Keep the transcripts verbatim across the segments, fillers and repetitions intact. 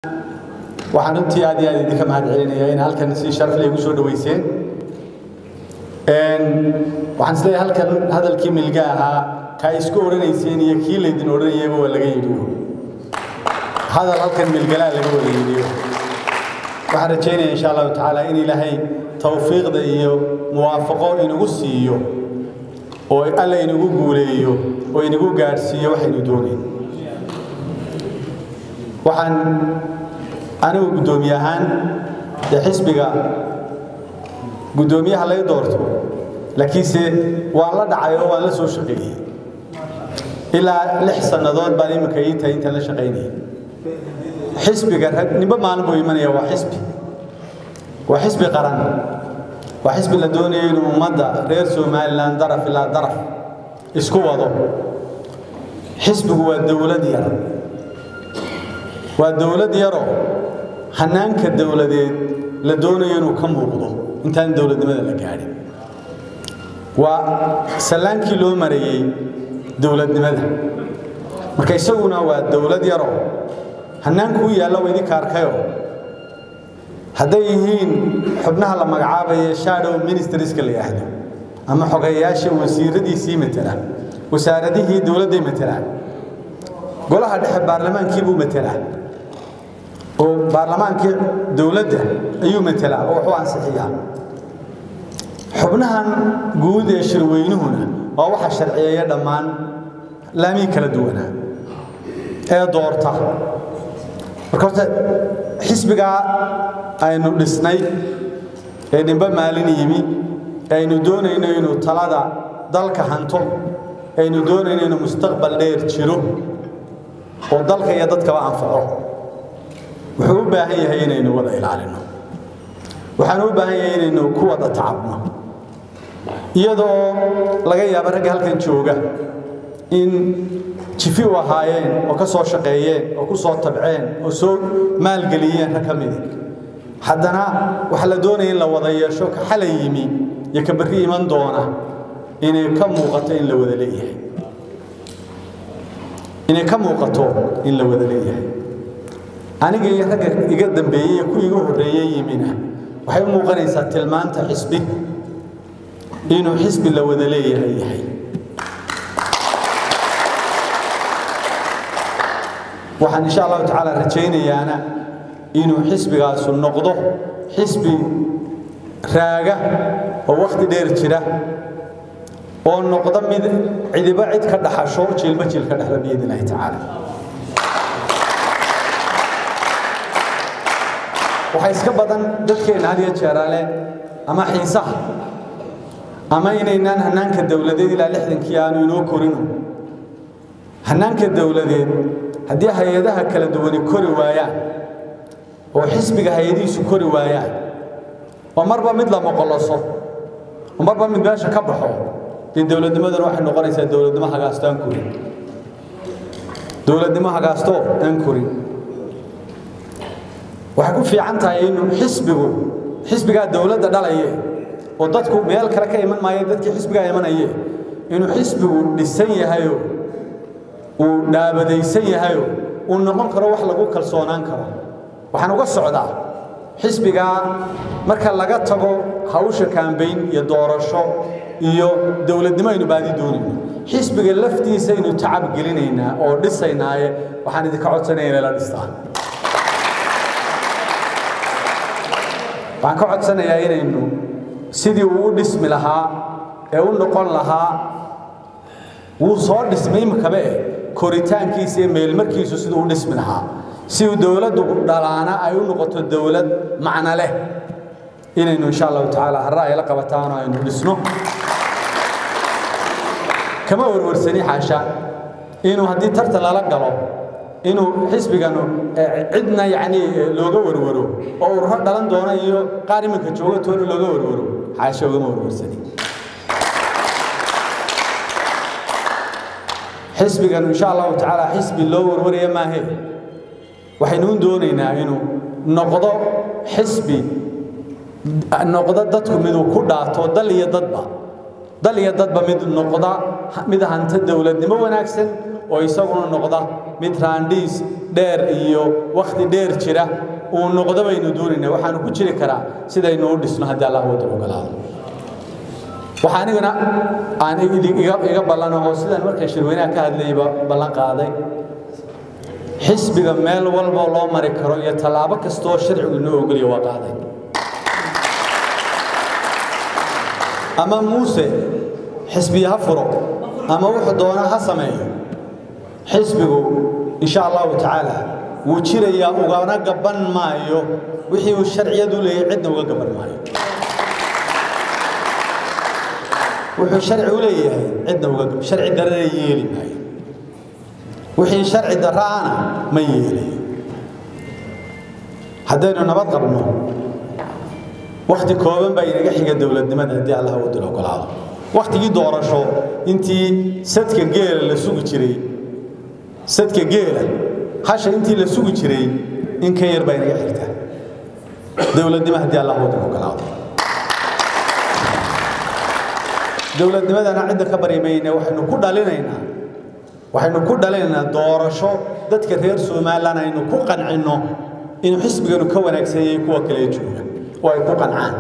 waxaan runtii aad iyo aad idinka mahadcelinayaa in halkan si sharaf leh igu soo dhaweyseen een waxaan isleeyahay halkan hadalkii milga ahaa ka isku oranayseen iyo kii leedin oranayay waa laga yidhiyo hadal halkan milgala laga wada yidhiyo waxaan rajaynayaa insha Allah taala in Ilaahay tawfiiqda iyo muwaafaqo inagu siiyo oo Alle inagu guuleeyo oo inagu gaarsiiyo waxaynu doonayno waxaan anigu gudoomiyahan ee xisbiga gudoomiyaha la doorto laakiin se waa la dhacay oo waa la soo shaqeeyay ilaa lix sanadood baan imika inta inta la shaqeynay xisbiga niba maalin buu imanaya waa xisbi waa xisbi qaran waa xisbi la doonayo in ummadda reer Soomaaliland daraf ila daraf isku wado xisbigu waa dawlad yar waa dawlad yaro hanaanka dawladeed la doonayo inuu ka muuqdo intaan dawladnimada la gaarin waa salaankii loo marayay dawladnimada marka isaguna waa dawlad yaro hanaanku yaala weedi kaarkayo haday yihiin xubnaha la magacaabayo shadow ministers ka leeyahay ama xogayaasha wasiiradiisii matala wasaaradihii dawladda matala golaha dhexe baarlamaankii buu matala oo baarlamaankii dawladda ayuu matala oo wuxuu ansixiyaa xubnahan guud ee shirweynuhuna waa waxa sharciyeeya dhamaan laami kala duwana ee doorta marka xisbiga aynu dhisnay ee nimba maalin yimi aynu doonayno inuu talada dalka hanto aynu doonayno inuu mustaqbal dheer jiro oo dalka iyo dadka anfaco wuxuu u baahan yahay inaynu wada ilaalino waxaan u baahan yahay inaynu ku wada tacabno iyadoo laga yaabo rag halkan jooga in jifi wahaayeen oo ka soo shaqeeyeen oo ku soo tabceen oo soo maalgeliyeen rakamid haddana waxa la doonayo in la wada yeesho ka xalay yimi iyo ka bari iman doona inay ka muuqato in la wada leeyahay inay ka muuqato in la wada leeyahay aniga iyo ragga iga dambeeyay ku igu horeeyay yimina waxay u muuqanaysaa tilmaanta xisbi inuu xisbi la wada leeyahay yahay waxaan insha Allah taala rajaynayaana inuu xisbigaas noqdo xisbi raaga oo waqti dheer jira oo noqdo mid cidiba cid ka dhaxasho jilba jil ka dhaxla biyada Ilaahay taala waxa iska badan dadkeena hadiya jeeraale ama xiisaha ama inaynan hanaanka dawladeed ilaa lixdankii aanu inoo korino hanaanka dawladeed haddii hay'adaha kala duwan kori waayaan oo xisbiga hay'adiisu kori waayaan oo marba mid la maqolaso oo marba mid meesha ka baxo in dawladnimaduna waxay noqonaysaa dawladnimo hagaasto aan korin dawladnimo hagaasto aan korin waxa ku fiican tahay inuu xisbigu xisbiga dawladda dhalaye oo dadku meel kale ka iman maayeen dadkii xisbiga imanayay inuu xisbigu dhisan yahay oo dhaabadaysan yahay oo noqon karo wax lagu kalsoonaan karo waxaan uga socdaa xisbiga marka laga tago hawsha campaign iyo doorasho iyo dawladnimo aynu baadi doonayno xisbiga laftiisa inuu tacab gelinayna oo dhisaynaaye waxaan idinka codsanayaa in la dhistaan waxaan ka codsanayaa inaynu sidii uu dhismi lahaa ee uu noqon lahaa uu soo dhismay makabe koritaankiisa iyo meel markiisu sidii uu dhismi lahaa si uu dawladdu dhalaana ay u noqoto dawlad macna leh inaynu insha Allah taala raay la qabataan oo aynu dhisno kama warwarsani xaasha inuu hadii tartan la galo inuu xisbiganu cidna yaani looga warwaro oo uu dhalan doona iyo qaar imanka jooga toona looga warwaro xaasha uga warwarsani xisbigan insha Allah taala xisbi loo warwariyo ma ahe waxaynu doonaynaa inuu noqdo xisbi noqdo dadku mid uu ku dhaato dal iyo dadba dal iyo dadba mid noqda mid hanta dawladnimo wanaagsan oo isaguna noqda mid raandhiis dheer iyo waqti dheer jira uu noqdo baynu doonaynaa waxaanu ku jiri karaa sidaynu u dhisno haddii Allah wada ogolaado waxaan igana aan iga ballan oo sidaan markay shirweynaha ka hadlayba ballan qaaday xisbiga meel walba loo mari karo iyo talaabo kasta oo sharcigu inoo ogoliyo waa qaaday ama muuse xisbiyaha furo ama wuxuu doona ha sameeyo xisbigu insha Allah ta'ala wuu jirayaa ugana gaban maayo wixii uu sharciyadu leeyahay cidna uga gaban maayo wuxuu sharci u leeyahay cidna uga sharci darada yeeli maayo wixii sharci daraana ma yeelayo haddaynu nabad qabno waqti kooban baa inaga xiga dawladnimada haddii Allah uu dilo ogolaado waqtigii doorasho intii sadka geela la sugi jiray sadka geela hasha intii la sugi jiray in ka yar baa inaga xigta dawladnimada haddii Allah uu dilo ogolaado dawladnimadana cidda ka barimayna waxaynu ku dhalinaynaa waxaynu ku dhalinaynaa doorasho dadka reer Soomaaliland aynu ku qancino in xisbiganu ka wanaagsan yahay kuwa kale jooga oo ay ku qancaan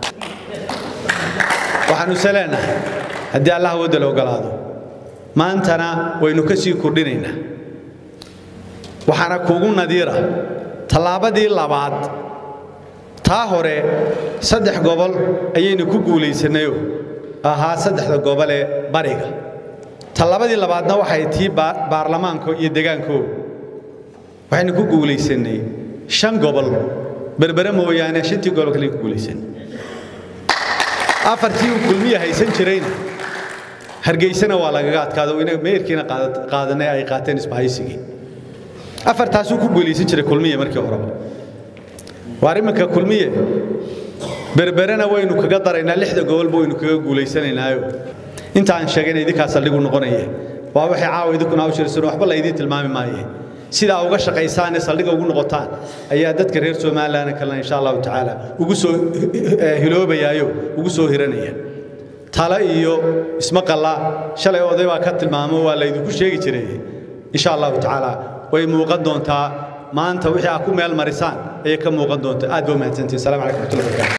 waxaanu saleenahay haddii Allah wada loo ogolaado maantana waynu ka sii kordhinaynaa waxaana kuugu nadiira talaabadii labaad taa hore saddex gobol ayaynu ku guuleysanayo ahaa saddexda gobol ee bariga talaabadii labaadna waxay tii baarlamaanka iyo deegaanka waxaynu ku guuleysanay shan gobol berbera mooyaane shantii gobol kale ku guuleysan afartii uu kulmiye haysan jirayna hargeysana waa lagaga adkaado inay meerkiina qaadanay ay qaateen isbahaysigii afartaas uu ku guuleysan jiray kulmiye markii hore waa imanka kulmiye berberana waynu kaga daraynaa lixda gobol waynu kaga guuleysanaynaayo inta aan sheegnay idinkaas saldhigu noqonaya waa waxay caawa idinkuna u shirsan waxba la idin tilmaami maayo sida uga shaqeysaan saldhiga ugu noqotaan ayaa dadka reer Soomaaliland kala insha Allah ta'ala ugu soo hiloobayayo ugu soo hiranaya tala iyo ismaqalla shalay oday waa ka tilmaamo waa la idinku sheegi jiray insha Allah ta'ala way muuqan doontaa maanta wixii aad ku meel marisaan ay ka muuqan doontaa aad baa mahadsantiin salaamu alaykum.